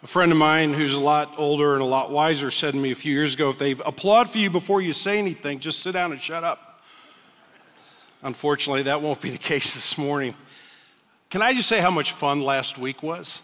A friend of mine who's a lot older and a lot wiser said to me a few years ago, if they applaud for you before you say anything, just sit down and shut up. Unfortunately, that won't be the case this morning. Can I just say how much fun last week was?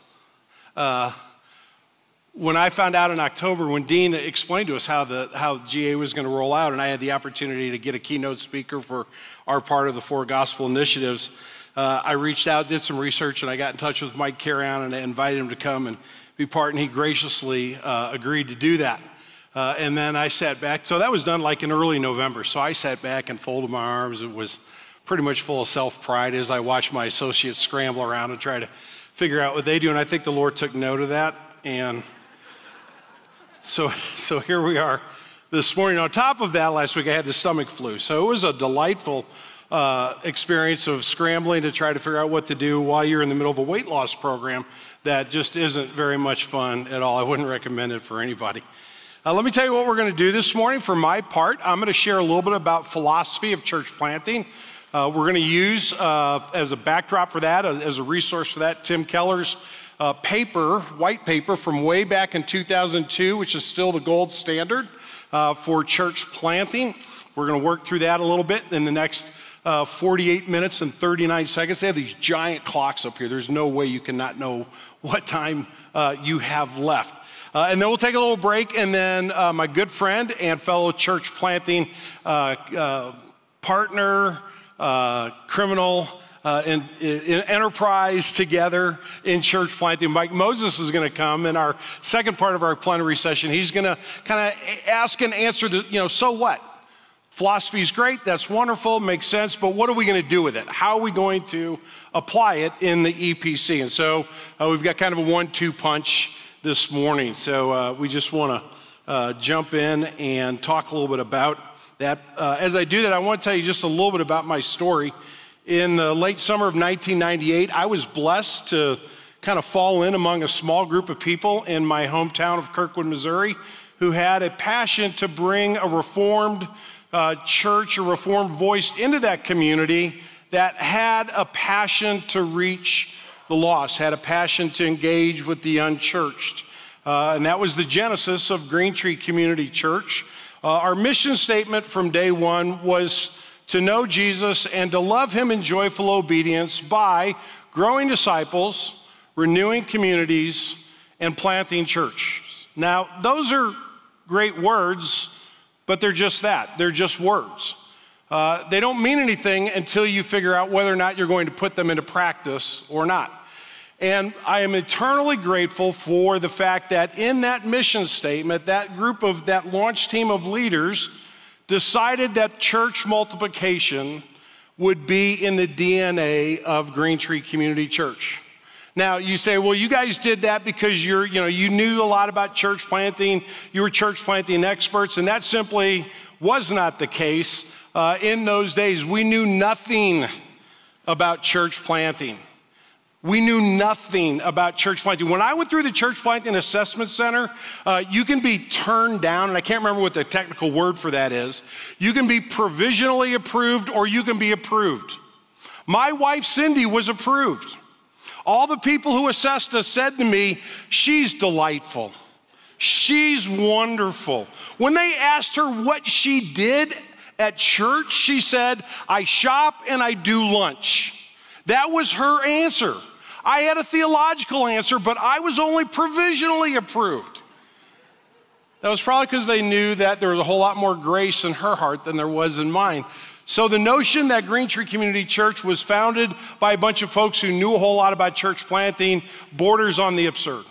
When I found out in October, when Dean explained to us how GA was going to roll out, and I had the opportunity to get a keynote speaker for our part of the 4 gospel initiatives, I reached out, did some research, and I got in touch with Mike Carrion and I invited him to come and be part, and he graciously agreed to do that. And then I sat back. So that was done like in early November. So I sat back and folded my arms. It was pretty much full of self-pride as I watched my associates scramble around and try to figure out what they do. And I think the Lord took note of that. And so here we are this morning. On top of that, last week I had the stomach flu. So it was a delightful experience of scrambling to try to figure out what to do while you're in the middle of a weight loss program that just isn't very much fun at all. I wouldn't recommend it for anybody. Let me tell you what we're going to do this morning. For my part, I'm going to share a little bit about philosophy of church planting. We're going to use as a backdrop for that, as a resource for that, Tim Keller's white paper from way back in 2002, which is still the gold standard for church planting. We're going to work through that a little bit in the next 48 minutes and 39 seconds. They have these giant clocks up here. There's no way you cannot know what time you have left. And then we'll take a little break, and then my good friend and fellow church planting partner, criminal, in enterprise together in church planting, Mike Moses is going to come in our second part of our plenary session. He's going to kind of ask and answer so what? Philosophy is great, that's wonderful, makes sense, but what are we going to do with it? How are we going to apply it in the EPC? And so we've got kind of a 1-2 punch this morning. So we just want to jump in and talk a little bit about that. As I do that, I want to tell you just a little bit about my story. In the late summer of 1998, I was blessed to kind of fall in among a small group of people in my hometown of Kirkwood, Missouri, who had a passion to bring a Reformed church, a Reformed voice into that community that had a passion to reach the lost, had a passion to engage with the unchurched. And that was the genesis of Green Tree Community Church. Our mission statement from day one was to know Jesus and to love him in joyful obedience by growing disciples, renewing communities, and planting churches. Now, those are great words, but they're just that. They're just words. They don't mean anything until you figure out whether or not you're going to put them into practice or not. And I am eternally grateful for the fact that in that mission statement, that launch team of leaders decided that church multiplication would be in the DNA of Green Tree Community Church. Now, you say, well, you guys did that because you knew a lot about church planting, you were church planting experts, and that simply was not the case. In those days, we knew nothing about church planting. We knew nothing about church planting. When I went through the Church Planting Assessment Center, you can be turned down, and I can't remember what the technical word for that is. You can be provisionally approved or you can be approved. My wife, Cindy, was approved. All the people who assessed us said to me, she's delightful. She's wonderful. When they asked her what she did at church, she said, I shop and I do lunch. That was her answer. I had a theological answer, but I was only provisionally approved. That was probably because they knew that there was a whole lot more grace in her heart than there was in mine. So the notion that Green Tree Community Church was founded by a bunch of folks who knew a whole lot about church planting borders on the absurd.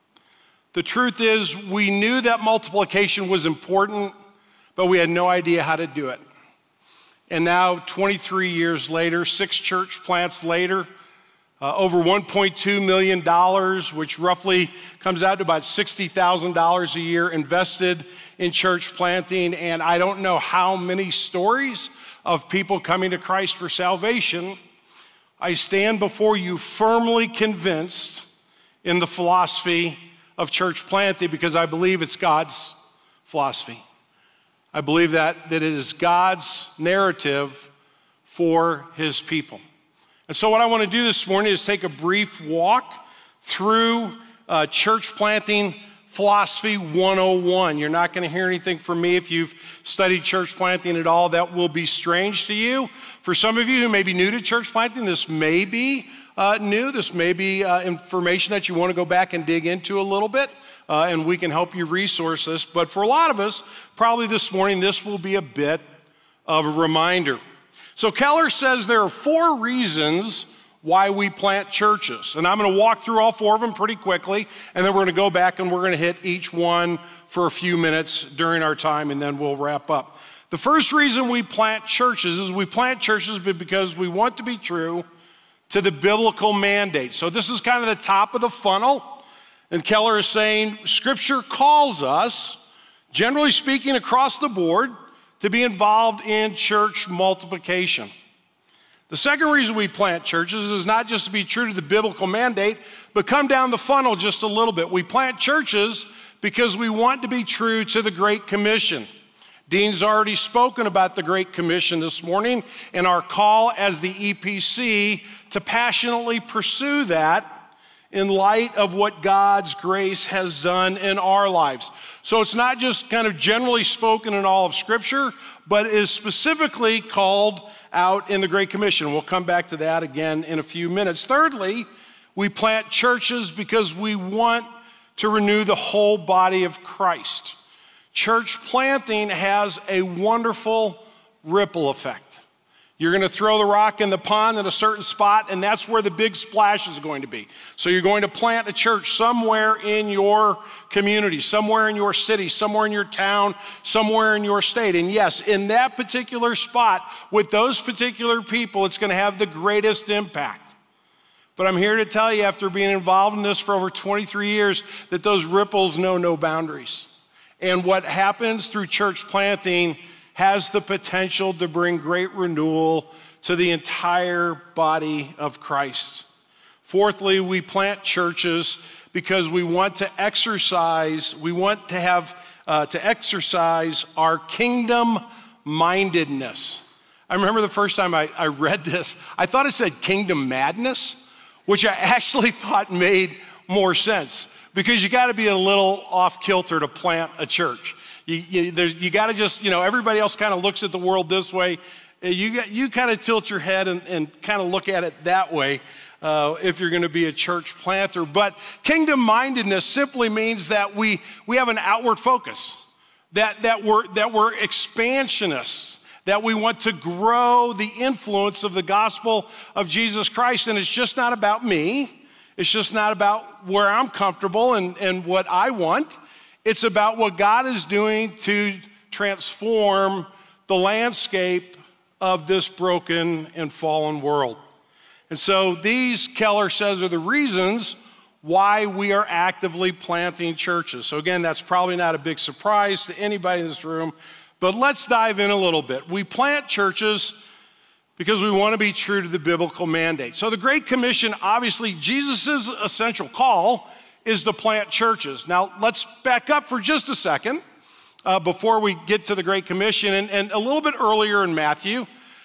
The truth is, we knew that multiplication was important, but we had no idea how to do it. And now, 23 years later, 6 church plants later, over $1.2 million, which roughly comes out to about $60,000 a year invested in church planting. And I don't know how many stories of people coming to Christ for salvation. I stand before you firmly convinced in the philosophy of church planting because I believe it's God's philosophy. I believe that it is God's narrative for his people. And so what I want to do this morning is take a brief walk through Church Planting Philosophy 101. You're not going to hear anything from me if you've studied church planting at all. That will be strange to you. For some of you who may be new to church planting, this may be new. This may be information that you want to go back and dig into a little bit, and we can help you resource this. But for a lot of us, probably this morning, this will be a bit of a reminder. So Keller says there are 4 reasons why we plant churches. And I'm going to walk through all 4 of them pretty quickly, and then we're going to go back and we're going to hit each one for a few minutes during our time, and then we'll wrap up. The first reason we plant churches is we plant churches because we want to be true to the biblical mandate. So this is kind of the top of the funnel, and Keller is saying Scripture calls us, generally speaking across the board, to be involved in church multiplication. The second reason we plant churches is not just to be true to the biblical mandate, but come down the funnel just a little bit. We plant churches because we want to be true to the Great Commission. Dean's already spoken about the Great Commission this morning and our call as the EPC to passionately pursue that in light of what God's grace has done in our lives. So it's not just kind of generally spoken in all of Scripture, but is specifically called out in the Great Commission. We'll come back to that again in a few minutes. Thirdly, we plant churches because we want to renew the whole body of Christ. Church planting has a wonderful ripple effect. You're going to throw the rock in the pond in a certain spot, and that's where the big splash is going to be. So you're going to plant a church somewhere in your community, somewhere in your city, somewhere in your town, somewhere in your state. And yes, in that particular spot, with those particular people, it's going to have the greatest impact. But I'm here to tell you, after being involved in this for over 23 years, that those ripples know no boundaries. And what happens through church planting has the potential to bring great renewal to the entire body of Christ. Fourthly, we plant churches because we want to exercise our kingdom mindedness. I remember the first time I read this, I thought it said kingdom madness, which I actually thought made more sense, because you got to be a little off kilter to plant a church. You got to just, everybody else kind of looks at the world this way. You kind of tilt your head and kind of look at it that way if you're going to be a church planter. But kingdom-mindedness simply means that we have an outward focus, that we're expansionists, that we want to grow the influence of the gospel of Jesus Christ. And it's just not about me. It's just not about where I'm comfortable and what I want. It's about what God is doing to transform the landscape of this broken and fallen world. And so these, Keller says, are the reasons why we are actively planting churches. So again, that's probably not a big surprise to anybody in this room, but let's dive in a little bit. We plant churches because we want to be true to the biblical mandate. So the Great Commission, obviously, Jesus' essential call is to plant churches. Now, let's back up for just a second before we get to the Great Commission. And a little bit earlier in Matthew,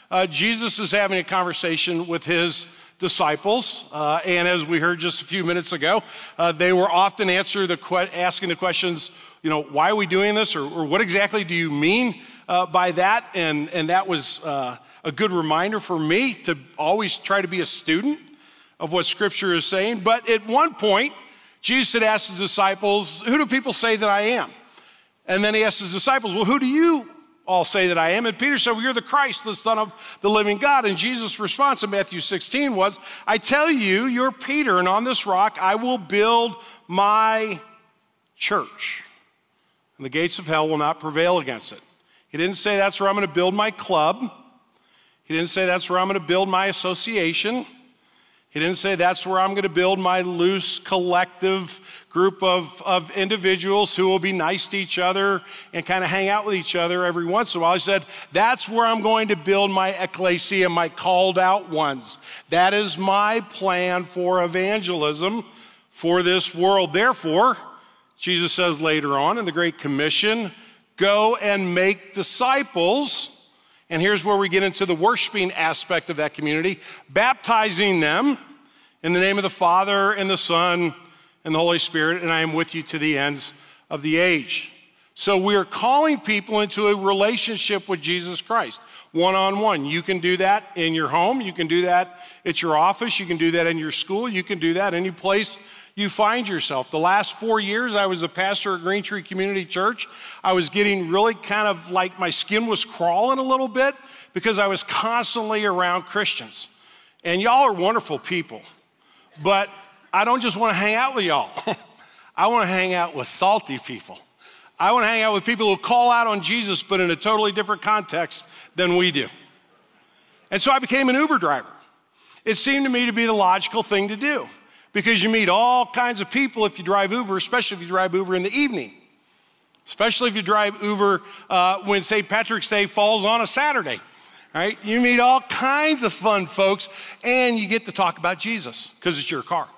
Jesus is having a conversation with his disciples. And as we heard just a few minutes ago, they were often asking the questions, why are we doing this? Or what exactly do you mean by that? And that was a good reminder for me to always try to be a student of what Scripture is saying. But at one point, Jesus had asked his disciples, who do people say that I am? And then he asked his disciples, well, who do you all say that I am? And Peter said, well, you're the Christ, the Son of the living God. And Jesus' response in Matthew 16 was, I tell you, you're Peter, and on this rock I will build my church, and the gates of hell will not prevail against it. He didn't say that's where I'm going to build my club. He didn't say that's where I'm going to build my association. He didn't say that's where I'm going to build my loose collective group of individuals who will be nice to each other and kind of hang out with each other every once in a while. He said, that's where I'm going to build my ecclesia, my called out ones. That is my plan for evangelism for this world. Therefore, Jesus says later on in the Great Commission, go and make disciples. And here's where we get into the worshiping aspect of that community, baptizing them in the name of the Father and the Son and the Holy Spirit, and I am with you to the ends of the age. So we are calling people into a relationship with Jesus Christ, one-on-one. You can do that in your home. You can do that at your office. You can do that in your school. You can do that any place you find yourself. The last 4 years, I was a pastor at Green Tree Community Church. I was getting really kind of like my skin was crawling a little bit because I was constantly around Christians. And y'all are wonderful people, but I don't just want to hang out with y'all. I want to hang out with salty people. I want to hang out with people who call out on Jesus, but in a totally different context than we do. And so I became an Uber driver. It seemed to me to be the logical thing to do because you meet all kinds of people if you drive Uber, especially if you drive Uber in the evening, especially if you drive Uber when St. Patrick's Day falls on a Saturday, right? You meet all kinds of fun folks and you get to talk about Jesus because it's your car.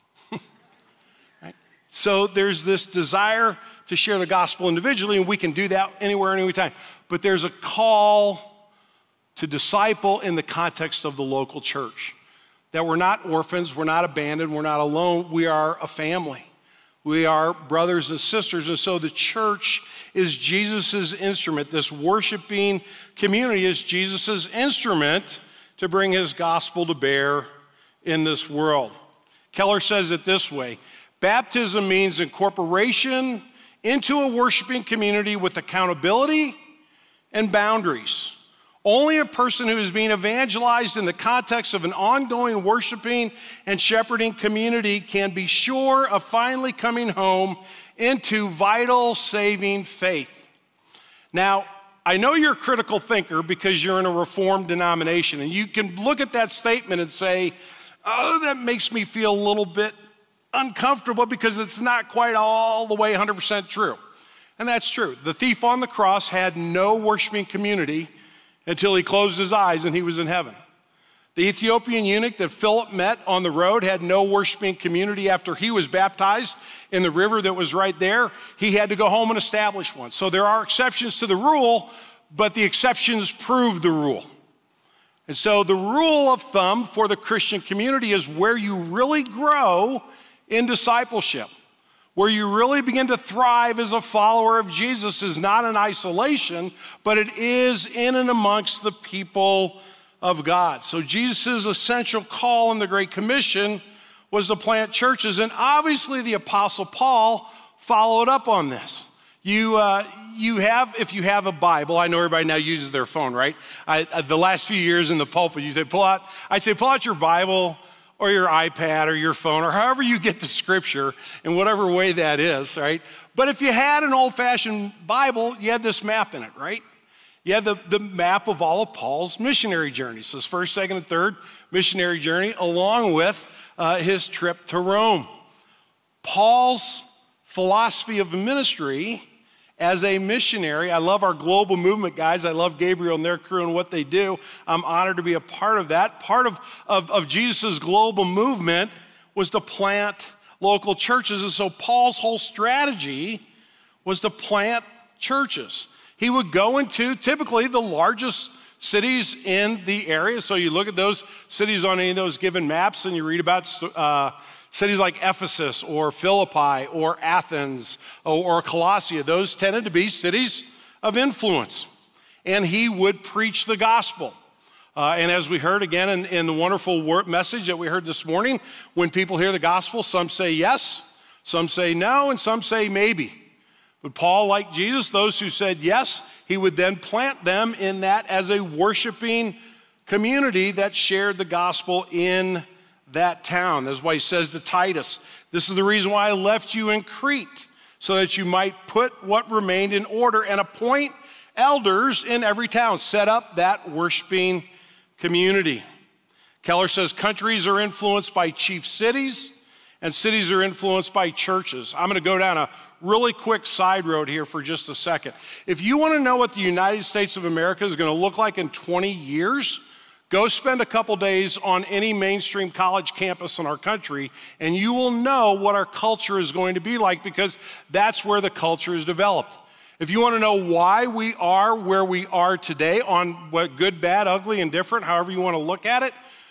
Right? So there's this desire to share the gospel individually, and we can do that anywhere, anytime. But there's a call to disciple in the context of the local church, that we're not orphans, we're not abandoned, we're not alone, we are a family. We are brothers and sisters, and so the church is Jesus's instrument. This worshiping community is Jesus's instrument to bring his gospel to bear in this world. Keller says it this way: baptism means incorporation into a worshiping community with accountability and boundaries. Only a person who is being evangelized in the context of an ongoing worshiping and shepherding community can be sure of finally coming home into vital saving faith. Now, I know you're a critical thinker because you're in a Reformed denomination, and you can look at that statement and say, oh, that makes me feel a little bit uncomfortable because it's not quite all the way 100% true. And that's true. The thief on the cross had no worshiping community until he closed his eyes and he was in heaven. The Ethiopian eunuch that Philip met on the road had no worshiping community after he was baptized in the river that was right there. He had to go home and establish one. So there are exceptions to the rule, but the exceptions prove the rule. And so the rule of thumb for the Christian community is where you really grow in discipleship, where you really begin to thrive as a follower of Jesus, is not in isolation, but it is in and amongst the people of God. So Jesus' essential call in the Great Commission was to plant churches, and obviously the Apostle Paul followed up on this. If you have a Bible, I know everybody now uses their phone, right? The last few years in the pulpit, I'd say pull out your Bible or your iPad or your phone or however you get the scripture in whatever way that is, right? But if you had an old-fashioned Bible, you had this map in it, right? You had the map of all of Paul's missionary journeys, his first, second, and third missionary journey, along with his trip to Rome. Paul's philosophy of ministry as a missionary, I love our global movement guys. I love Gabriel and their crew and what they do. I'm honored to be a part of that. Part of Jesus' global movement was to plant local churches. And so Paul's whole strategy was to plant churches. He would go into typically the largest cities in the area. So you look at those cities on any of those given maps and you read about cities like Ephesus or Philippi or Athens or Colossae. Those tended to be cities of influence. And he would preach the gospel. And as we heard again in the wonderful message that we heard this morning, when people hear the gospel, some say yes, some say no, and some say maybe. But Paul, like Jesus, those who said yes, he would then plant them in that as a worshiping community that shared the gospel in that town. That's why he says to Titus, this is the reason why I left you in Crete, so that you might put what remained in order and appoint elders in every town. Set up that worshiping community. Keller says countries are influenced by chief cities and cities are influenced by churches. I'm going to go down a really quick side road here for just a second. If you want to know what the United States of America is going to look like in 20 years, go spend a couple days on any mainstream college campus in our country, and you will know what our culture is going to be like, because that's where the culture is developed. If you want to know why we are where we are today on what good, bad, ugly, and different, however you want to look at it,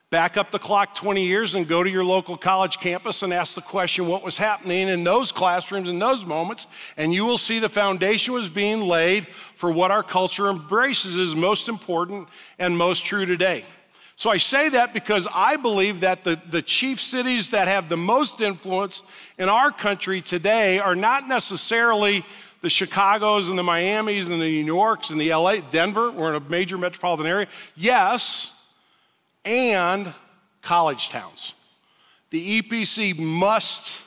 Back up the clock 20 years and go to your local college campus and ask the question, what was happening in those classrooms in those moments, and you will see the foundation was being laid for what our culture embraces as most important and most true today. So I say that because I believe that the chief cities that have the most influence in our country today are not necessarily the Chicagos and the Miamis and the New Yorks and the LA, Denver, we're in a major metropolitan area. Yes, and college towns. The EPC must,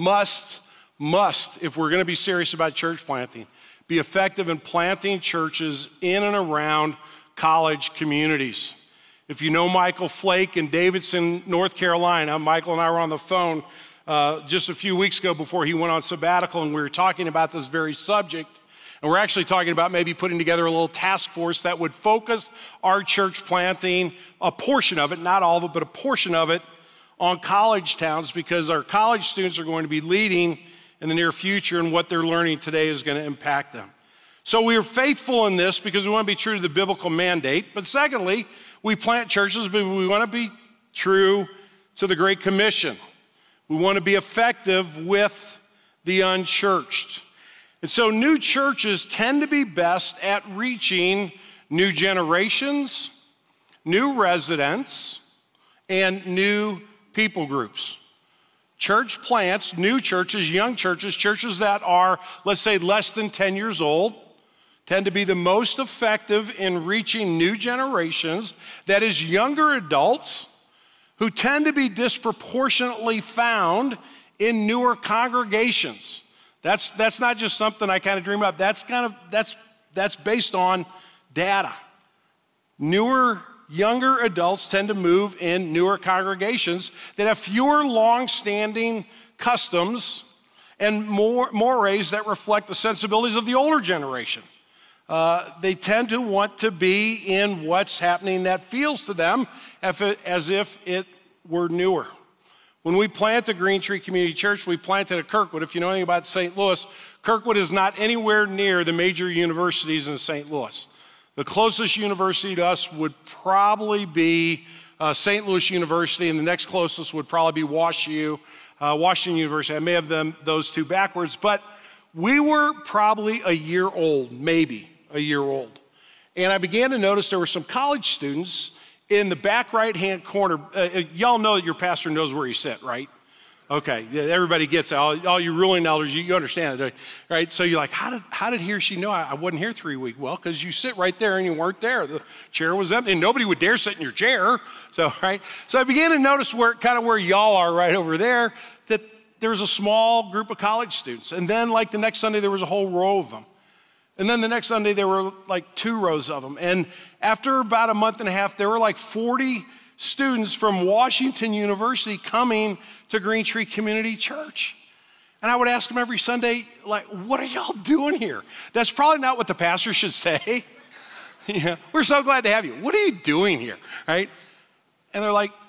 if we're going to be serious about church planting, be effective in planting churches in and around college communities. If you know Michael Flake in Davidson, North Carolina, Michael and I were on the phone just a few weeks ago before he went on sabbatical, and we were talking about this very subject. And we're actually talking about maybe putting together a little task force that would focus our church planting, a portion of it, not all of it, but a portion of it, on college towns, because our college students are going to be leading in the near future, and what they're learning today is going to impact them. So we are faithful in this because we want to be true to the biblical mandate. But secondly, we plant churches, but we want to be true to the Great Commission. We want to be effective with the unchurched. And so new churches tend to be best at reaching new generations, new residents, and new people groups. Church plants, new churches, young churches, churches that are, let's say, less than 10 years old, tend to be the most effective in reaching new generations, that is, younger adults, who tend to be disproportionately found in newer congregations. That's not just something I kind of dream up. That's based on data. Younger adults tend to move in newer congregations that have fewer long-standing customs and mores that reflect the sensibilities of the older generation. They tend to want to be in what's happening that feels to them as if it were newer. When we planted Green Tree Community Church, we planted at Kirkwood. If you know anything about St. Louis, Kirkwood is not anywhere near the major universities in St. Louis. The closest university to us would probably be St. Louis University, and the next closest would probably be Washington University. I may have those two backwards, but we were probably a year old, maybe a year old. And I began to notice there were some college students in the back right-hand corner. Y'all know that your pastor knows where you sit, right? Okay, yeah, everybody gets it. All you ruling elders, you understand it, right? So you're like, how did he or she know I wasn't here 3 weeks? Well, because you sit right there and you weren't there. The chair was empty, and nobody would dare sit in your chair. So, right? So I began to notice where y'all are right over there, that there was a small group of college students. And then like the next Sunday, there was a whole row of them. And then the next Sunday, there were like 2 rows of them. And after about a month and a half, there were like 40 students from Washington University coming to Green Tree Community Church. And I would ask them every Sunday, like, what are y'all doing here? That's probably not what the pastor should say. Yeah, we're so glad to have you. What are you doing here, right? And they're like,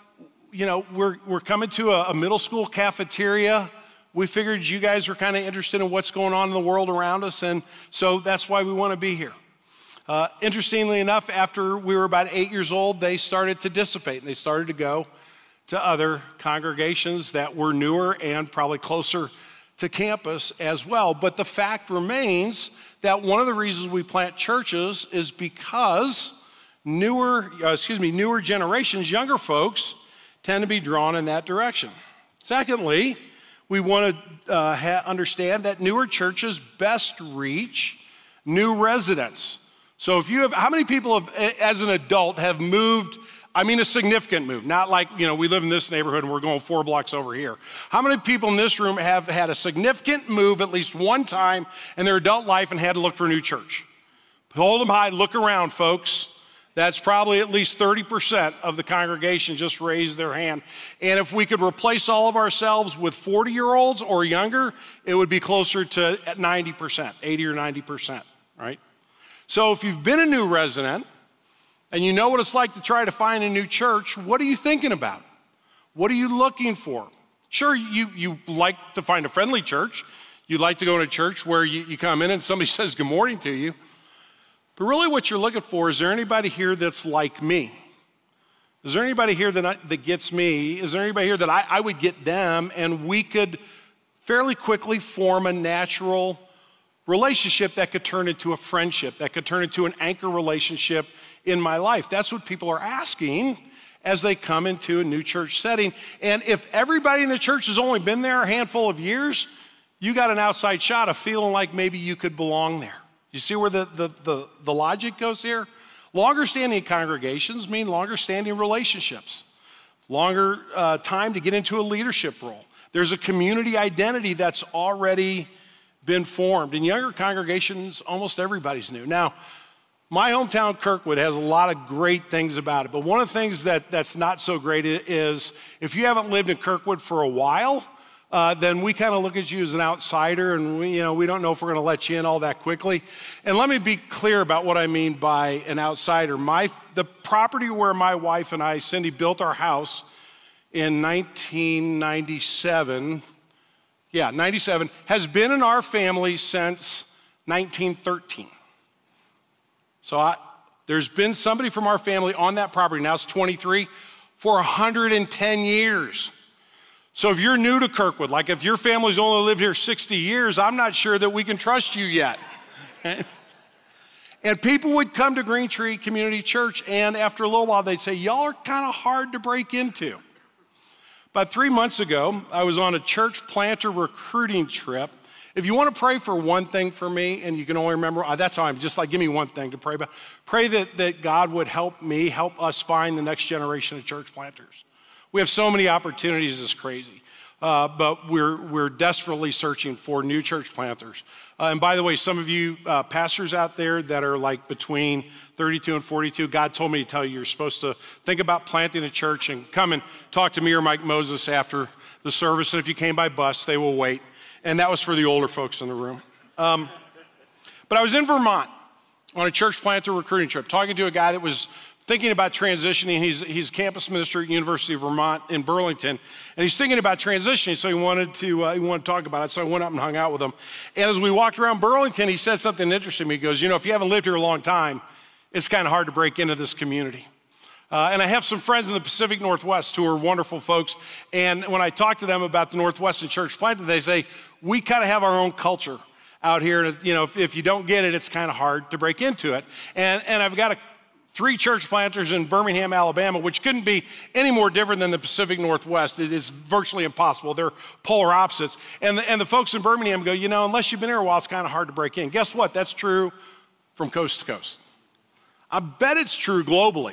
we're coming to a middle school cafeteria. We figured you guys were kind of interested in what's going on in the world around us, and so that's why we want to be here. Interestingly enough, after we were about 8 years old, they started to dissipate, and they started to go to other congregations that were newer and probably closer to campus as well. But the fact remains that one of the reasons we plant churches is because newer generations, younger folks, tend to be drawn in that direction. Secondly, we want to understand that newer churches best reach new residents. So how many people as an adult have moved, a significant move, not like, we live in this neighborhood and we're going 4 blocks over here. How many people in this room have had a significant move at least one time in their adult life and had to look for a new church? Hold them high, look around, folks. That's probably at least 30% of the congregation just raised their hand. And if we could replace all of ourselves with 40-year-olds or younger, it would be closer to 90%, 80 or 90%, right? So if you've been a new resident and you know what it's like to try to find a new church, what are you thinking about? What are you looking for? Sure, you like to find a friendly church. You'd like to go to a church where you come in and somebody says good morning to you. But really what you're looking for, is there anybody here that's like me? Is there anybody here that gets me? Is there anybody here that I would get them, and we could fairly quickly form a natural relationship that could turn into a friendship, that could turn into an anchor relationship in my life? That's what people are asking as they come into a new church setting. And if everybody in the church has only been there a handful of years, you got an outside shot of feeling like maybe you could belong there. You see where the logic goes here? Longer standing congregations mean longer standing relationships, longer time to get into a leadership role. There's a community identity that's already been formed. In younger congregations, almost everybody's new. Now, my hometown, Kirkwood, has a lot of great things about it, but one of the things that's not so great is if you haven't lived in Kirkwood for a while, then we kind of look at you as an outsider, and we don't know if we're going to let you in all that quickly. And let me be clear about what I mean by an outsider. The property where my wife and I, Cindy, built our house in 1997, 97, has been in our family since 1913. So there's been somebody from our family on that property, now it's 23, for 110 years. So if you're new to Kirkwood, like if your family's only lived here 60 years, I'm not sure that we can trust you yet. And people would come to Green Tree Community Church, and after a little while, they'd say, y'all are kind of hard to break into. About 3 months ago, I was on a church planter recruiting trip. If you want to pray for one thing for me, and you can only remember, that's how I'm just like, give me one thing to pray about. Pray that God would help us find the next generation of church planters. We have so many opportunities, it's crazy. But we're desperately searching for new church planters. And by the way, some of you pastors out there that are like between 32 and 42, God told me to tell you you're supposed to think about planting a church and come and talk to me or Mike Moses after the service. And if you came by bus, they will wait. And that was for the older folks in the room. But I was in Vermont on a church planter recruiting trip, talking to a guy that was thinking about transitioning. He's campus minister at University of Vermont in Burlington, and he's thinking about transitioning, so he wanted to talk about it, so I went up and hung out with him. And as we walked around Burlington, he said something interesting to me. He goes, if you haven't lived here a long time, it's kind of hard to break into this community. And I have some friends in the Pacific Northwest who are wonderful folks, and when I talk to them about the Northwestern Church Planter, they say, we kind of have our own culture out here, and if you don't get it, it's kind of hard to break into it. And I've got 3 church planters in Birmingham, Alabama, which couldn't be any more different than the Pacific Northwest. It is virtually impossible. They're polar opposites. And the folks in Birmingham go, unless you've been here a while, it's kind of hard to break in. Guess what? That's true from coast to coast. I bet it's true globally.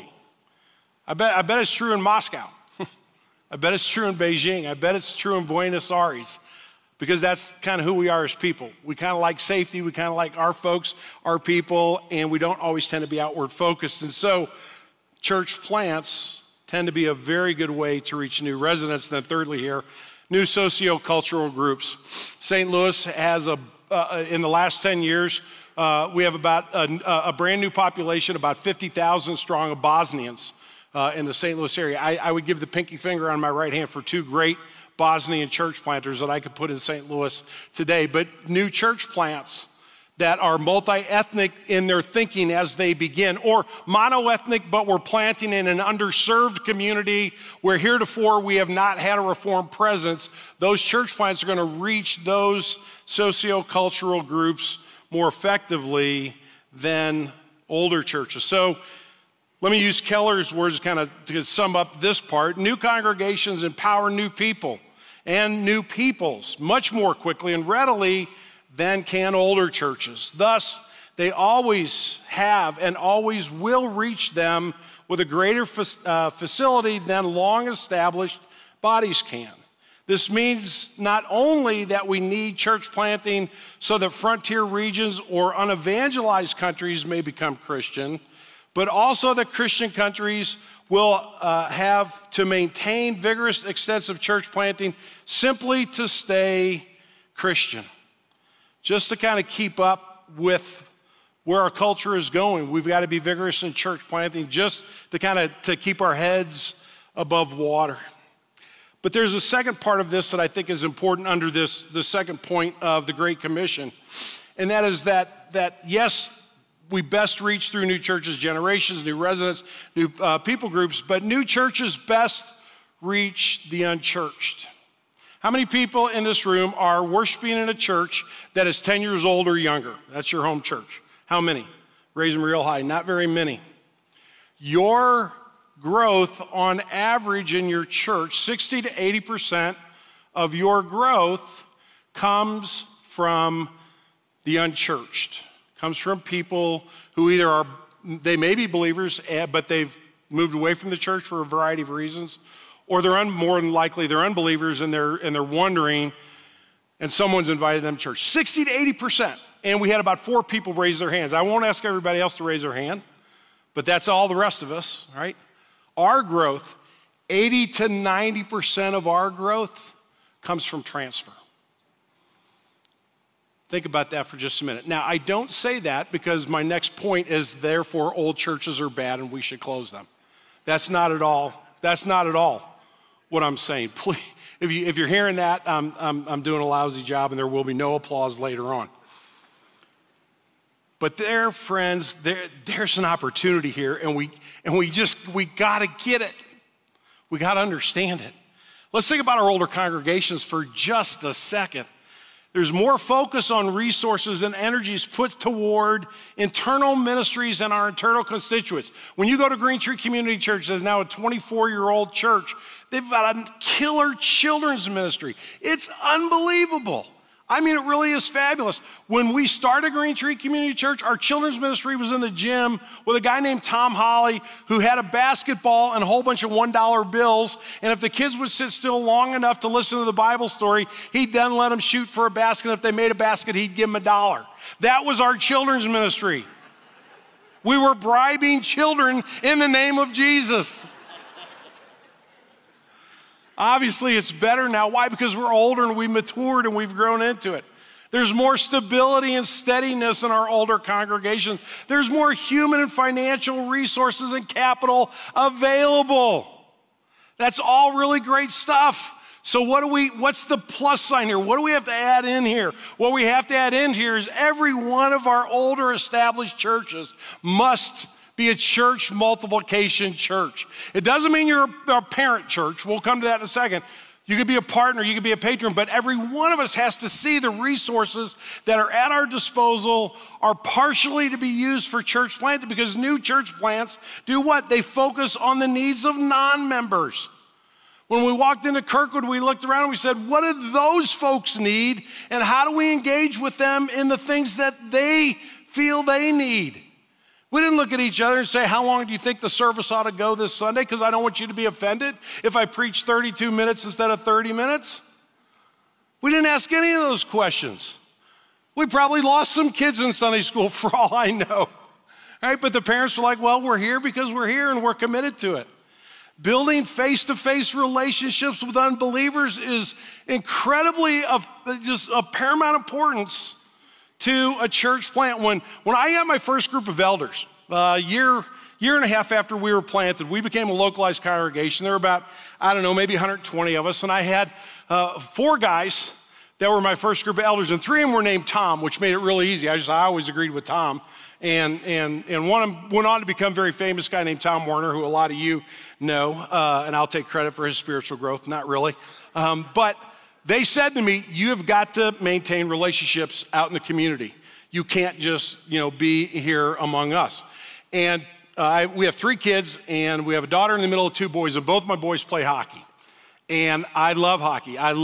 I bet it's true in Moscow. I bet it's true in Beijing. I bet it's true in Buenos Aires, because that's kind of who we are as people. We kind of like safety. We kind of like our folks, our people, and we don't always tend to be outward focused. And so church plants tend to be a very good way to reach new residents. And then thirdly here, new sociocultural groups. St. Louis has in the last 10 years, we have about a brand new population, about 50,000 strong of Bosnians in the St. Louis area. I would give the pinky finger on my right hand for 2 great Bosnian church planters that I could put in St. Louis today. But new church plants that are multi-ethnic in their thinking as they begin, or mono-ethnic, but we're planting in an underserved community where heretofore we have not had a Reformed presence. Those church plants are going to reach those sociocultural groups more effectively than older churches. So let me use Keller's words kind of to sum up this part. New congregations empower new people and new peoples much more quickly and readily than can older churches. Thus, they always have and always will reach them with a greater facility than long-established bodies can. This means not only that we need church planting so that frontier regions or unevangelized countries may become Christian, but also that Christian countries will have to maintain vigorous, extensive church planting simply to stay Christian. Just to kind of keep up with where our culture is going, we've got to be vigorous in church planting just to keep our heads above water. But there's a second part of this that I think is important under the second point of the Great Commission, and that is that yes, we best reach through new churches, generations, new residents, new people groups, but new churches best reach the unchurched. How many people in this room are worshiping in a church that is 10 years old or younger? That's your home church. How many? Raise them real high. Not very many. Your growth on average in your church, 60 to 80% of your growth comes from the unchurched. Comes from people who either they may be believers, but they've moved away from the church for a variety of reasons, or more than likely they're unbelievers and they're wondering, and someone's invited them to church. 60 to 80%. And we had about 4 people raise their hands. I won't ask everybody else to raise their hand, but that's all the rest of us, right? Our growth, 80 to 90% of our growth comes from transfer. Think about that for just a minute. Now, I don't say that because my next point is therefore old churches are bad and we should close them. That's not at all what I'm saying. Please, if you're hearing that, I'm doing a lousy job and there will be no applause later on. But there, friends, there's an opportunity here, and we got to get it. We got to understand it. Let's think about our older congregations for just a second. There's more focus on resources and energies put toward internal ministries and our internal constituents. When you go to Green Tree Community Church, that's now a 24-year-old church, they've got a killer children's ministry. It's unbelievable. I mean, it really is fabulous. When we started Green Tree Community Church, our children's ministry was in the gym with a guy named Tom Holly who had a basketball and a whole bunch of $1 bills. And if the kids would sit still long enough to listen to the Bible story, he'd then let them shoot for a basket. If they made a basket, he'd give them $1. That was our children's ministry. We were bribing children in the name of Jesus. Obviously, it's better now. Why? Because we're older and we've matured and we've grown into it. There's more stability and steadiness in our older congregations. There's more human and financial resources and capital available. That's all really great stuff. So what's the plus sign here? What do we have to add in here? What we have to add in here is every one of our older established churches must be a church multiplication church. It doesn't mean you're a parent church. We'll come to that in a second. You could be a partner, you could be a patron, but every one of us has to see the resources that are at our disposal are partially to be used for church planting, because new church plants do what? They focus on the needs of non-members. When we walked into Kirkwood, we looked around and we said, what do those folks need, and how do we engage with them in the things that they feel they need? We didn't look at each other and say, how long do you think the service ought to go this Sunday? Because I don't want you to be offended if I preach 32 minutes instead of 30 minutes. We didn't ask any of those questions. We probably lost some kids in Sunday school for all I know. All right, but the parents were like, well, we're here because we're here and we're committed to it. Building face-to-face relationships with unbelievers is incredibly of paramount importance to a church plant. When I got my first group of elders, year and a half after we were planted, we became a localized congregation. There were about, maybe 120 of us, and I had 4 guys that were my first group of elders, and 3 of them were named Tom, which made it really easy. I always agreed with Tom. And one of them went on to become a very famous guy named Tom Warner, who a lot of you know, and I'll take credit for his spiritual growth, not really. But they said to me, you have got to maintain relationships out in the community. You can't just, be here among us. And we have 3 kids, and we have a daughter in the middle of 2 boys, and both my boys play hockey. And I love hockey. I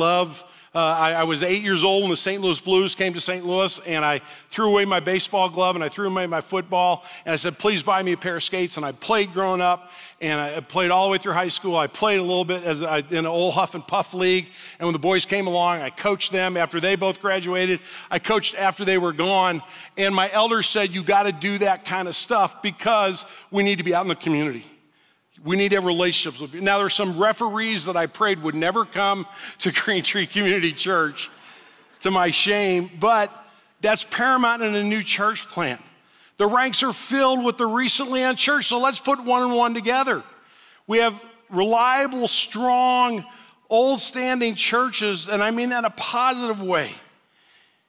was 8 years old when the St. Louis Blues came to St. Louis, and I threw away my baseball glove and I threw away my football, and I said, please buy me a pair of skates. And I played growing up, and I played all the way through high school. I played a little bit in an old Huff and Puff league, and when the boys came along, I coached them after they both graduated. I coached after they were gone, and my elders said, you got to do that kind of stuff because we need to be out in the community. We need to have relationships with people. Now, there's some referees that I prayed would never come to Green Tree Community Church, to my shame, but that's paramount in a new church plant. The ranks are filled with the recently unchurched, so let's put 1 and 1 together. We have reliable, strong, old-standing churches, and I mean that in a positive way.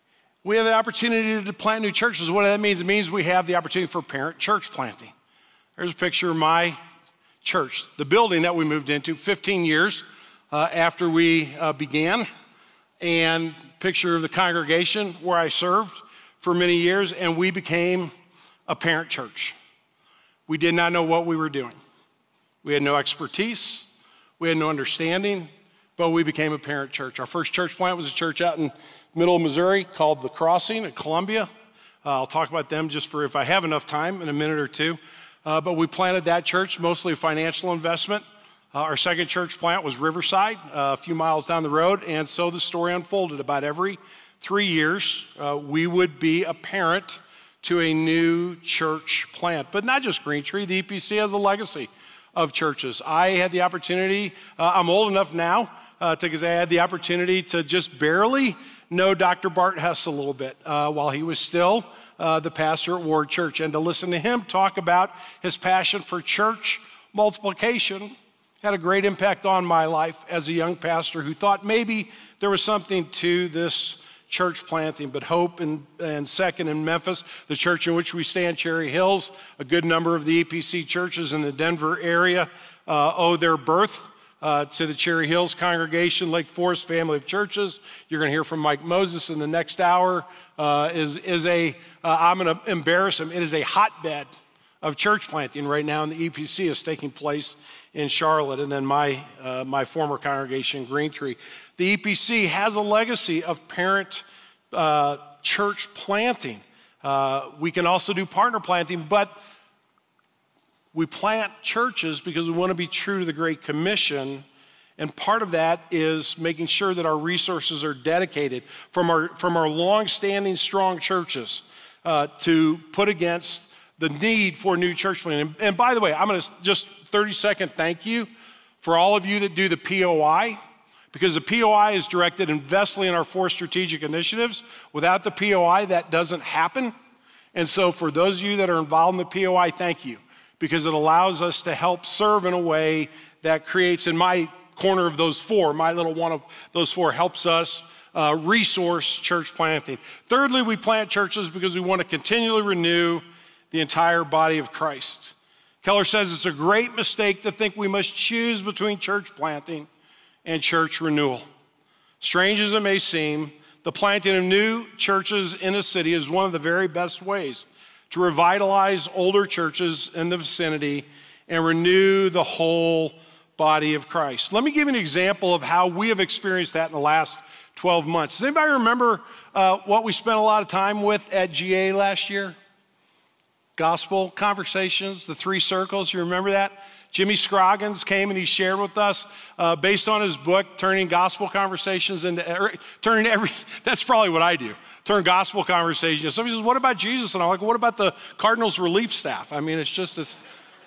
We have the opportunity to plant new churches. What that means, it means we have the opportunity for parent church planting. There's a picture of my church, the building that we moved into 15 years after we began, and picture of the congregation where I served for many years, and we became a parent church. We did not know what we were doing. We had no expertise, we had no understanding, but we became a parent church. Our first church plant was a church out in middle of Missouri called The Crossing at Columbia. I'll talk about them just for if I have enough time in a minute or two. But we planted that church, mostly a financial investment. Our second church plant was Riverside, a few miles down the road. And so the story unfolded. About every 3 years, we would be a parent to a new church plant. But not just Green Tree, the EPC has a legacy of churches. I had the opportunity, I'm old enough now, because I had the opportunity to just barely know Dr. Bart Hess a little bit while he was still the pastor at Ward Church, and to listen to him talk about his passion for church multiplication had a great impact on my life as a young pastor who thought maybe there was something to this church planting. But Hope and Second in Memphis, the church in which we stand, Cherry Hills, a good number of the EPC churches in the Denver area owe their birth to the Cherry Hills congregation, Lake Forest family of churches. You're going to hear from Mike Moses in the next hour. I'm going to embarrass him. It is a hotbed of church planting right now, and the EPC is taking place in Charlotte. And then my former congregation, Green Tree. The EPC has a legacy of parent church planting. We can also do partner planting, but we plant churches because we want to be true to the Great Commission, and part of that is making sure that our resources are dedicated from our long-standing strong churches to put against the need for new church planting. And by the way, I'm going to just 30-second thank you for all of you that do the POI, because the POI is directed investly in our 4 strategic initiatives. Without the POI, that doesn't happen. And so for those of you that are involved in the POI, thank you, because it allows us to help serve in a way that creates, in my corner of those 4, my little one of those 4, helps us resource church planting. Thirdly, we plant churches because we want to continually renew the entire body of Christ. Keller says it's a great mistake to think we must choose between church planting and church renewal. Strange as it may seem, the planting of new churches in a city is one of the very best ways to revitalize older churches in the vicinity and renew the whole body of Christ. Let me give you an example of how we have experienced that in the last 12 months. Does anybody remember what we spent a lot of time with at GA last year? Gospel conversations, the 3 circles, you remember that? Jimmy Scroggins came and he shared with us, based on his book, turning gospel conversations into, that's probably what I do, turn gospel conversations. Somebody says, what about Jesus? And I'm like, what about the Cardinals relief staff? I mean, it's just this,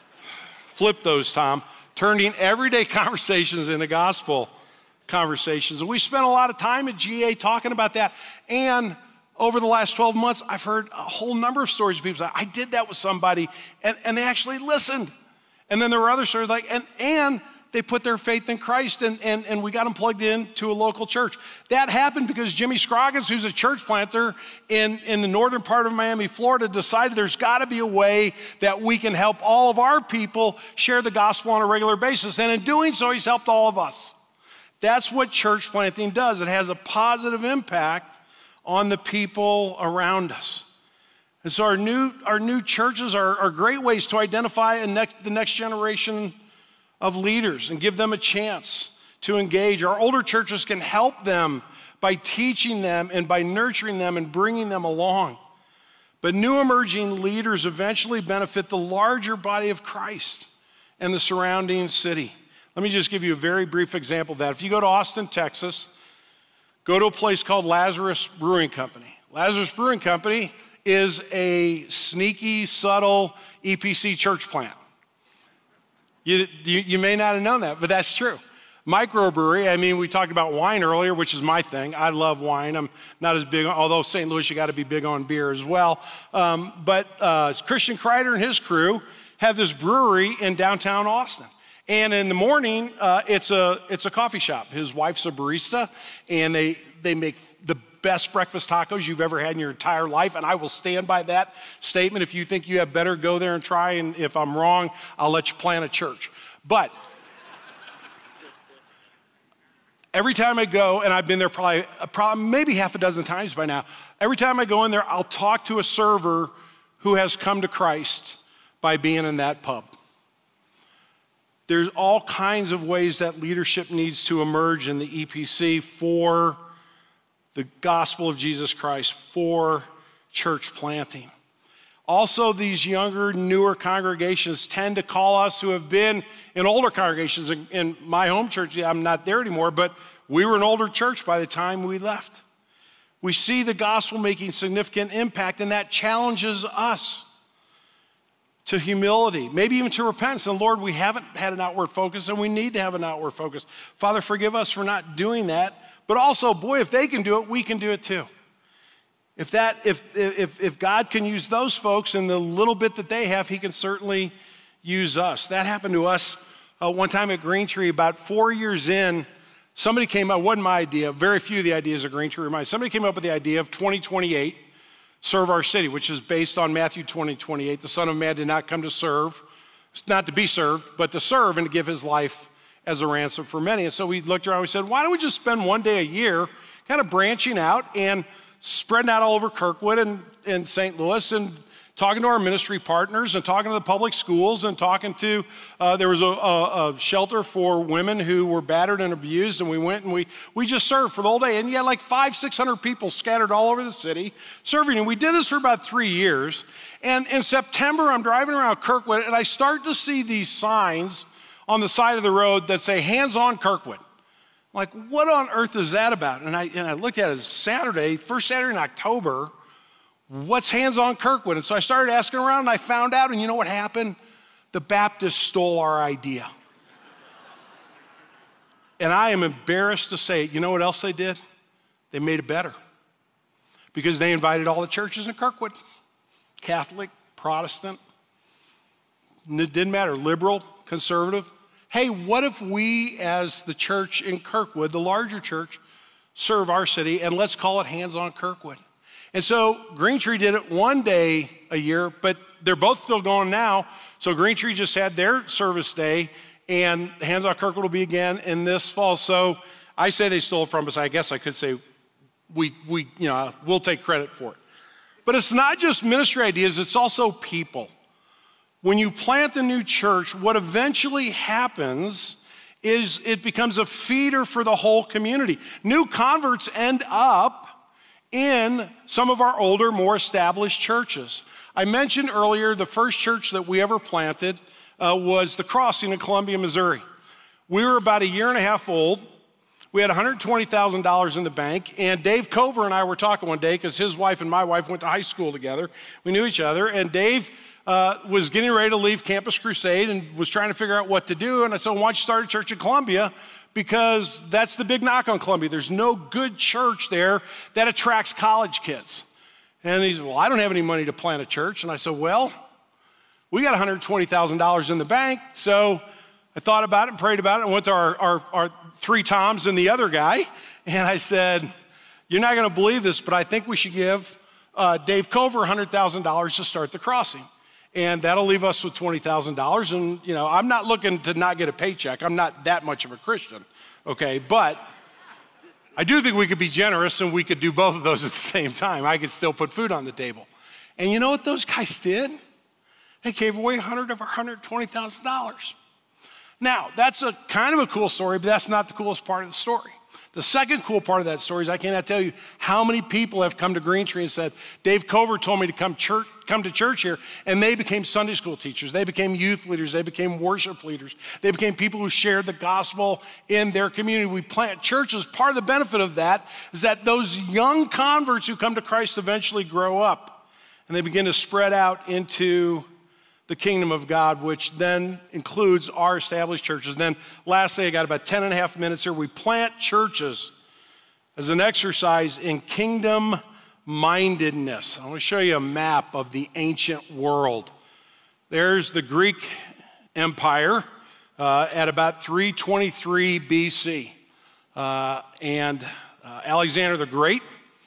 flip those, Tom, turning everyday conversations into gospel conversations. And we spent a lot of time at GA talking about that. And over the last 12 months, I've heard a whole number of stories of people say, I did that with somebody, and they actually listened. And then there were other stories like, and they put their faith in Christ, and we got them plugged into a local church. That happened because Jimmy Scroggins, who's a church planter in the northern part of Miami, Florida, decided there's got to be a way that we can help all of our people share the gospel on a regular basis. And in doing so, he's helped all of us. That's what church planting does. It has a positive impact on the people around us. And so our new churches are great ways to identify the next generation of leaders and give them a chance to engage. Our older churches can help them by teaching them and by nurturing them and bringing them along. But new emerging leaders eventually benefit the larger body of Christ and the surrounding city. Let me just give you a very brief example of that. If you go to Austin, Texas, go to a place called Lazarus Brewing Company. Lazarus Brewing Company is a sneaky, subtle EPC church plant. You may not have known that, but that's true. Microbrewery, I mean, we talked about wine earlier, which is my thing. I love wine. I'm not as big, although St. Louis, you got to be big on beer as well. But Christian Kreider and his crew have this brewery in downtown Austin. And in the morning, it's a coffee shop. His wife's a barista, and make the best breakfast tacos you've ever had in your entire life, and I will stand by that statement. If you think you have better, go there and try, and if I'm wrong, I'll let you plant a church. But every time I go, and I've been there probably maybe half a dozen times by now, every time I go in there, I'll talk to a server who has come to Christ by being in that pub. There's all kinds of ways that leadership needs to emerge in the EPC for the gospel of Jesus Christ, for church planting. Also, these younger, newer congregations tend to call us who have been in older congregations. In my home church, I'm not there anymore, but we were an older church by the time we left. We see the gospel making significant impact, and that challenges us to humility, maybe even to repentance. And Lord, we haven't had an outward focus, and we need to have an outward focus. Father, forgive us for not doing that. But also, boy, if they can do it, we can do it too. If God can use those folks in the little bit that they have, he can certainly use us. That happened to us one time at Green Tree about 4 years in. Somebody came up, wasn't my idea, very few of the ideas of Green Tree were mine. Somebody came up with the idea of 2028, serve our city, which is based on Matthew 20:28. The Son of Man did not come to serve, not to be served, but to serve and to give his life as a ransom for many. And so we looked around, we said, why don't we just spend one day a year kind of branching out and spreading out all over Kirkwood and St. Louis and talking to our ministry partners and talking to the public schools and talking to, there was a shelter for women who were battered and abused, and we went and we just served for the whole day. And you had like 500-600 people scattered all over the city serving. And we did this for about 3 years. And in September, I'm driving around Kirkwood, and I start to see these signs on the side of the road that say, Hands on Kirkwood. I'm like, what on earth is that about? And I looked at it, it's Saturday, first Saturday in October. What's Hands on Kirkwood? And so I started asking around, and I found out, and you know what happened? The Baptists stole our idea. And I am embarrassed to say it. You know what else they did? They made it better. Because they invited all the churches in Kirkwood. Catholic, Protestant, it didn't matter, liberal, conservative. Hey, what if we as the church in Kirkwood, the larger church, serve our city, and let's call it Hands on Kirkwood. And so Green Tree did it one day a year, but they're both still going now. So Green Tree just had their service day, and Hands on Kirkwood will be again in this fall. So I say they stole it from us. I guess I could say we'll take credit for it. But it's not just ministry ideas, it's also people. When you plant a new church, what eventually happens is it becomes a feeder for the whole community. New converts end up in some of our older, more established churches. I mentioned earlier the first church that we ever planted was The Crossing in Columbia, Missouri. We were about 1.5 years old. We had $120,000 in the bank, and Dave Cover and I were talking one day because his wife and my wife went to high school together. We knew each other, and Dave was getting ready to leave Campus Crusade and was trying to figure out what to do. And I said, why don't you start a church in Columbia? Because that's the big knock on Columbia. There's no good church there that attracts college kids. And he said, well, I don't have any money to plant a church. And I said, well, we got $120,000 in the bank. So I thought about it and prayed about it and went to our three Toms and the other guy. And I said, you're not going to believe this, but I think we should give Dave Cover $100,000 to start The Crossing. And that'll leave us with $20,000. And, you know, I'm not looking to not get a paycheck. I'm not that much of a Christian, okay? But I do think we could be generous and we could do both of those at the same time. I could still put food on the table. And you know what those guys did? They gave away $100 of our $120,000. Now, that's a kind of a cool story, but that's not the coolest part of the story. The second cool part of that story is I cannot tell you how many people have come to Green Tree and said, Dave Cover told me to come to church here, and they became Sunday school teachers. They became youth leaders. They became worship leaders. They became people who shared the gospel in their community. We plant churches. Part of the benefit of that is that those young converts who come to Christ eventually grow up, and they begin to spread out into the kingdom of God, which then includes our established churches. And then lastly, I got about 10 and a half minutes here. We plant churches as an exercise in kingdom mindedness. I want to show you a map of the ancient world. There's the Greek Empire at about 323 BC. And Alexander the Great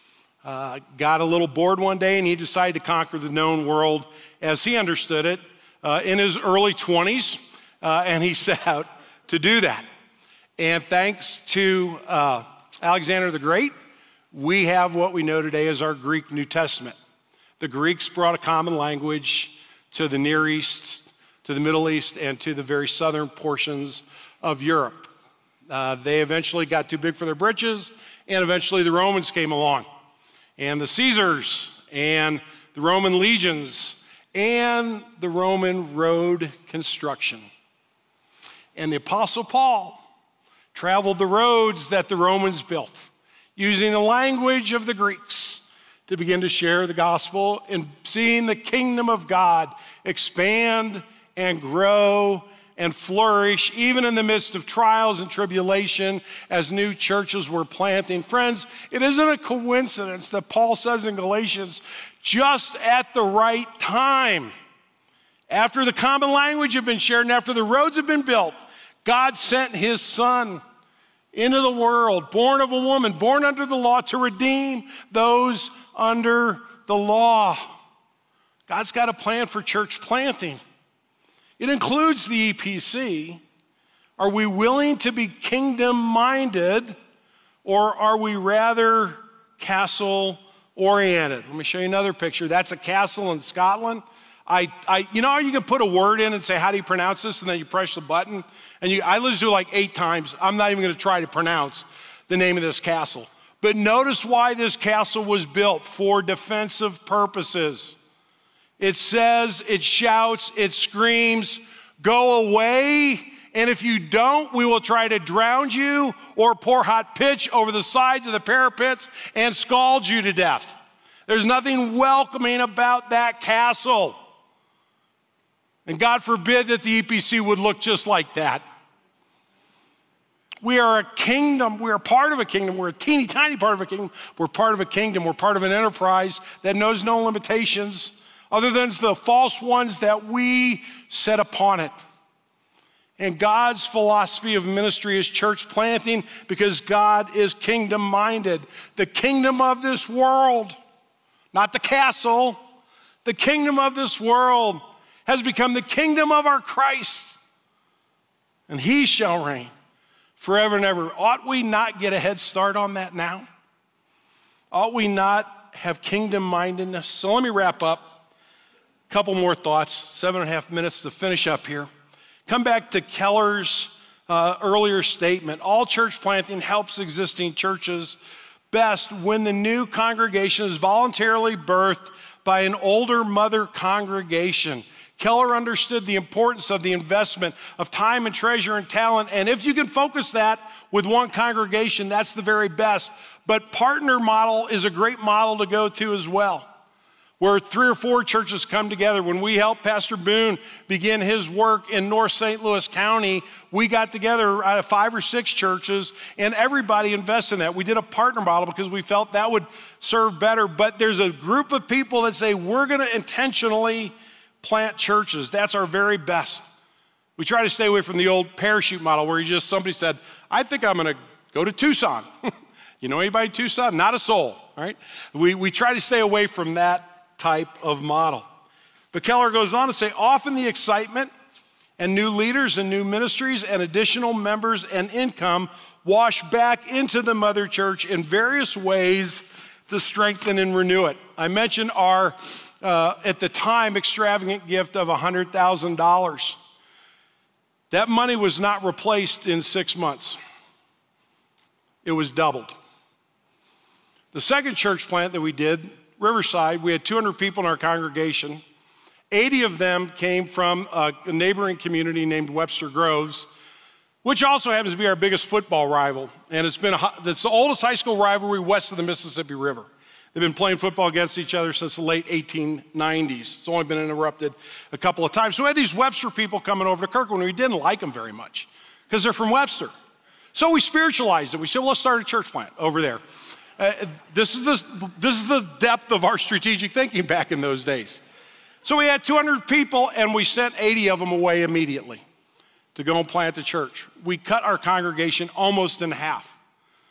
got a little bored one day, and he decided to conquer the known world as he understood it in his early 20s, and he set out to do that. And thanks to Alexander the Great, we have what we know today as our Greek New Testament. The Greeks brought a common language to the Near East, to the Middle East, and to the very southern portions of Europe. They eventually got too big for their britches, and eventually the Romans came along. And the Caesars, and the Roman legions, and the Roman road construction. And the Apostle Paul traveled the roads that the Romans built, using the language of the Greeks to begin to share the gospel and seeing the kingdom of God expand and grow and flourish, even in the midst of trials and tribulation as new churches were planting. Friends, it isn't a coincidence that Paul says in Galatians, just at the right time, after the common language had been shared and after the roads had been built, God sent his son into the world, born of a woman, born under the law, to redeem those under the law. God's got a plan for church planting. It includes the EPC. Are we willing to be kingdom-minded, or are we rather castle-oriented? Let me show you another picture. That's a castle in Scotland. You know how you can put a word in and say, how do you pronounce this? And then you press the button. And I listened to it like 8 times. I'm not even going to try to pronounce the name of this castle. But notice why this castle was built: for defensive purposes. It says, it shouts, it screams, go away, and if you don't, we will try to drown you or pour hot pitch over the sides of the parapets and scald you to death. There's nothing welcoming about that castle. And God forbid that the EPC would look just like that. We are a kingdom. We are part of a kingdom. We're a teeny tiny part of a kingdom. We're part of a kingdom. We're part of an enterprise that knows no limitations other than the false ones that we set upon it. And God's philosophy of ministry is church planting because God is kingdom-minded. The kingdom of this world, not the castle, the kingdom of this world has become the kingdom of our Christ, and he shall reign forever and ever. Ought we not get a head start on that now? Ought we not have kingdom-mindedness? So let me wrap up. A couple more thoughts, 7.5 minutes to finish up here. Come back to Keller's earlier statement. All church planting helps existing churches best when the new congregation is voluntarily birthed by an older mother congregation. Keller understood the importance of the investment of time and treasure and talent, and if you can focus that with one congregation, that's the very best. But partner model is a great model to go to as well, where 3 or 4 churches come together. When we helped Pastor Boone begin his work in North St. Louis County, we got together out of 5 or 6 churches, and everybody invested in that. We did a partner model because we felt that would serve better, but there's a group of people that say, we're gonna intentionally plant churches. That's our very best. We try to stay away from the old parachute model where somebody said, I think I'm gonna go to Tucson. You know anybody in Tucson? Not a soul, all right? We try to stay away from that type of model. But Keller goes on to say, often the excitement and new leaders and new ministries and additional members and income wash back into the mother church in various ways to strengthen and renew it. I mentioned our, at the time, extravagant gift of $100,000. That money was not replaced in 6 months. It was doubled. The second church plant that we did, Riverside, we had 200 people in our congregation. 80 of them came from a neighboring community named Webster Groves, which also happens to be our biggest football rival. And it's the oldest high school rivalry west of the Mississippi River. They've been playing football against each other since the late 1890s. It's only been interrupted a couple of times. So we had these Webster people coming over to Kirkland. We didn't like them very much because they're from Webster. So we spiritualized it. We said, well, let's start a church plant over there. This is the depth of our strategic thinking back in those days. So we had 200 people, and we sent 80 of them away immediately to go and plant the church. We cut our congregation almost in half.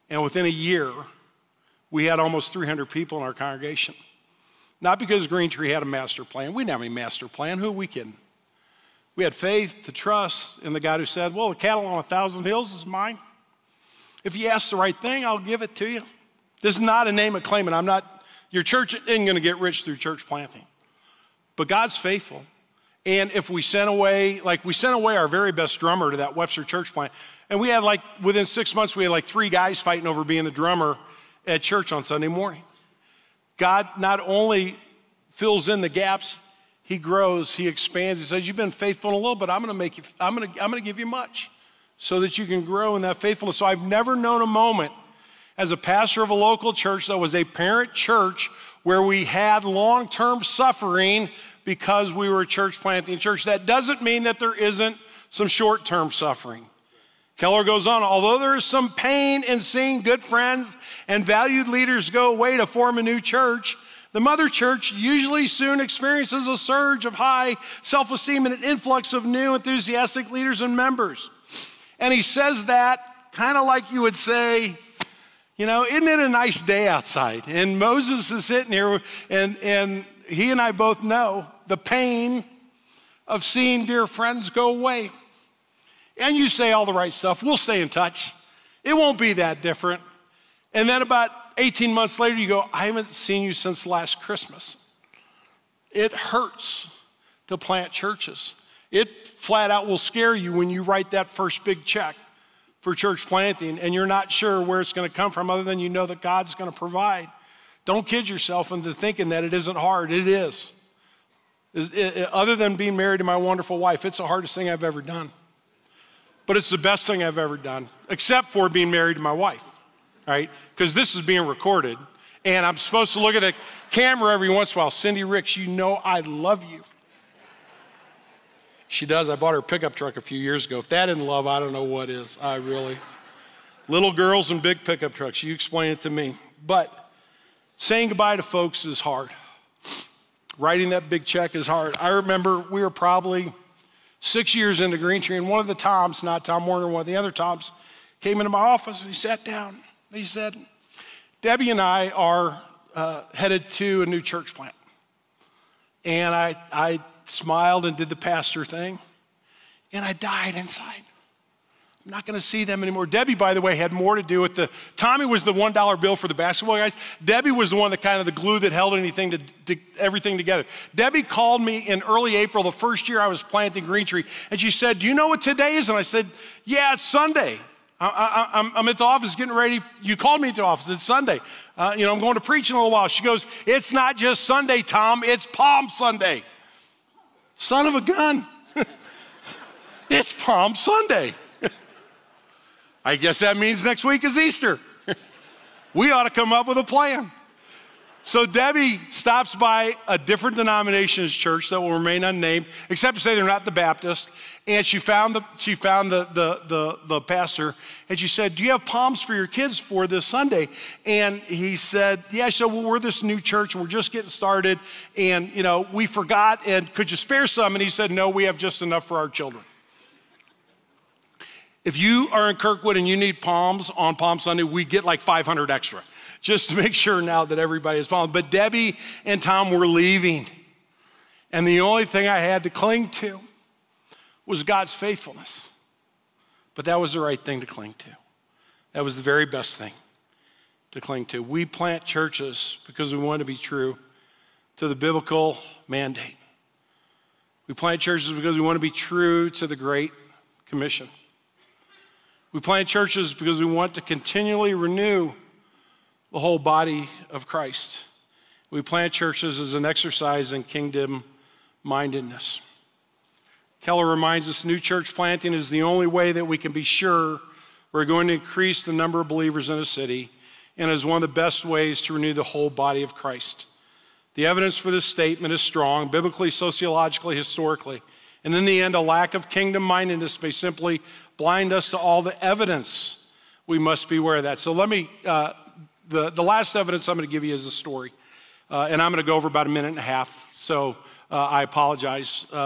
And within a year, we had almost 300 people in our congregation. Not because Green Tree had a master plan. We didn't have any master plan. Who are we kidding? We had faith to trust in the God who said, well, the cattle on 1,000 hills is mine. If you ask the right thing, I'll give it to you. This is not a name of claiming. Your church isn't going to get rich through church planting. But God's faithful. And if we sent away our very best drummer to that Webster church plant, and we had within 6 months, we had 3 guys fighting over being the drummer at church on Sunday morning. God not only fills in the gaps, he grows, he expands. He says, you've been faithful in a little, but I'm going to give you much so that you can grow in that faithfulness. So I've never known a moment as a pastor of a local church that was a parent church where we had long-term suffering because we were a church planting church. That doesn't mean that there isn't some short-term suffering. Keller goes on, although there is some pain in seeing good friends and valued leaders go away to form a new church, the mother church usually soon experiences a surge of high self-esteem and an influx of new enthusiastic leaders and members. And he says that kind of like you would say, isn't it a nice day outside? And Moses is sitting here, and he and I both know the pain of seeing dear friends go away. And you say all the right stuff. We'll stay in touch. It won't be that different. And then about 18 months later, you go, I haven't seen you since last Christmas. It hurts to plant churches. It flat out will scare you when you write that first big check for church planting and you're not sure where it's going to come from other than you know that God's going to provide. Don't kid yourself into thinking that it isn't hard. It is. Other than being married to my wonderful wife, it's the hardest thing I've ever done. But it's the best thing I've ever done, except for being married to my wife, right? Because this is being recorded, and I'm supposed to look at the camera every once in a while. Cindy Ricks, you know I love you. She does. I bought her a pickup truck a few years ago. If that isn't love, I don't know what is. Little girls and big pickup trucks, you explain it to me. But saying goodbye to folks is hard. Writing that big check is hard. I remember we were probably 6 years into Green Tree, and one of the Toms, not Tom Warner, one of the other Toms, came into my office and he sat down. He said, Debbie and I are headed to a new church plant. And I smiled and did the pastor thing, and I died inside. I'm not going to see them anymore. Debbie, by the way, had more to do with Tommy was the $1 bill for the basketball guys. Debbie was the one that kind of the glue that held everything together. Debbie called me in early April, the first year I was planting Green Tree, and she said, do you know what today is? And I said, yeah, it's Sunday. I'm at the office getting ready. You called me to the office. It's Sunday. I'm going to preach in a little while. She goes, it's not just Sunday, Tom. It's Palm Sunday. Son of a gun. It's Palm Sunday. I guess that means next week is Easter. We ought to come up with a plan. So Debbie stops by a different denomination's church that will remain unnamed, except to say they're not the Baptist. And she found the pastor, and she said, do you have palms for your kids for this Sunday? And he said, yeah. She said, well, we're this new church, and we're just getting started, and we forgot, and could you spare some? And he said, no, we have just enough for our children. If you are in Kirkwood and you need palms on Palm Sunday, we get like 500 extra, just to make sure now that everybody has palms. But Debbie and Tom were leaving, and the only thing I had to cling to was God's faithfulness. But that was the right thing to cling to. That was the very best thing to cling to. We plant churches because we want to be true to the biblical mandate. We plant churches because we want to be true to the Great Commission. We plant churches because we want to continually renew the whole body of Christ. We plant churches as an exercise in kingdom mindedness. Keller reminds us new church planting is the only way that we can be sure we're going to increase the number of believers in a city, and is one of the best ways to renew the whole body of Christ. The evidence for this statement is strong, biblically, sociologically, historically. And in the end, a lack of kingdom mindedness may simply blind us to all the evidence. We must be aware of that. So let me, the last evidence I'm going to give you is a story. And I'm going to go over about a minute and a half. So I apologize, but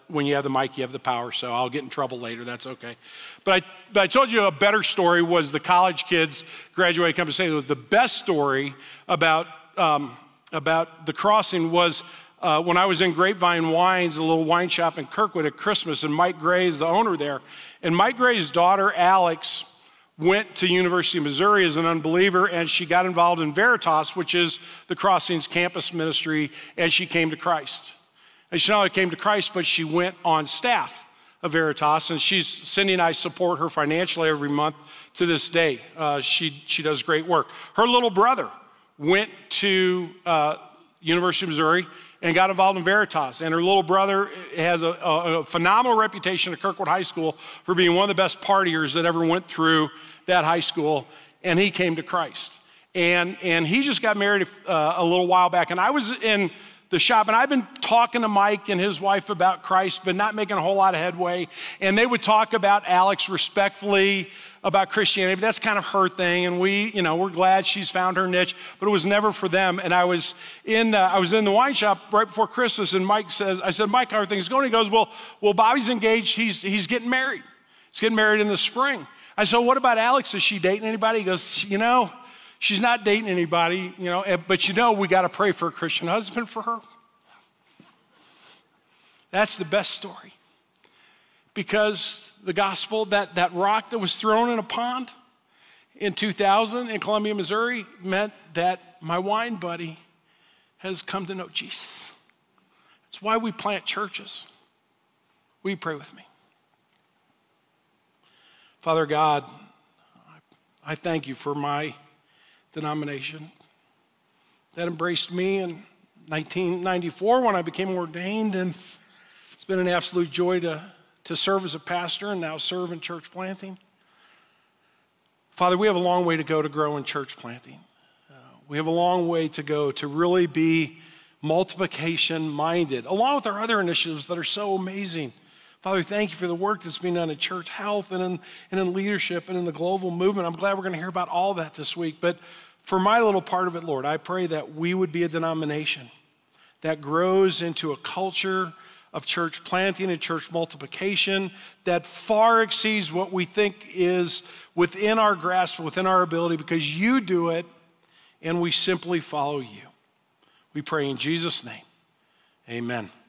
when you have the mic, you have the power, so I'll get in trouble later. That's okay. But I told you a better story was the college kids graduating come to say it was the best story about the crossing was when I was in Grapevine Wines, a little wine shop in Kirkwood at Christmas, and Mike Gray is the owner there. And Mike Gray's daughter, Alex, went to University of Missouri as an unbeliever, and she got involved in Veritas, which is the Crossings campus ministry, and she came to Christ. And she not only came to Christ, but she went on staff of Veritas, and Cindy and I support her financially every month to this day. She does great work. Her little brother went to University of Missouri and got involved in Veritas. And her little brother has a phenomenal reputation at Kirkwood High School for being one of the best partiers that ever went through that high school, and he came to Christ. And he just got married a little while back, and I was in the shop, and I've been talking to Mike and his wife about Christ, but not making a whole lot of headway. And they would talk about Alex respectfully about Christianity, but that's kind of her thing. And we're glad she's found her niche, but it was never for them. And I was in the wine shop right before Christmas, and I said, Mike, how are things going? He goes, well, Bobby's engaged. He's getting married. He's getting married in the spring. I said, what about Alex? Is she dating anybody? He goes, she's not dating anybody, but we got to pray for a Christian husband for her. That's the best story. Because the gospel, that rock that was thrown in a pond in 2000 in Columbia, Missouri, meant that my wine buddy has come to know Jesus. That's why we plant churches. Will you pray with me? Father God, I thank you for my denomination that embraced me in 1994 when I became ordained, and it's been an absolute joy to serve as a pastor and now serve in church planting. Father, we have a long way to go to grow in church planting. We have a long way to go to really be multiplication-minded, along with our other initiatives that are so amazing. Father, thank you for the work that's being done in church health and in leadership and in the global movement. I'm glad we're going to hear about all that this week. But for my little part of it, Lord, I pray that we would be a denomination that grows into a culture of church planting and church multiplication that far exceeds what we think is within our grasp, within our ability, because you do it and we simply follow you. We pray in Jesus' name, amen.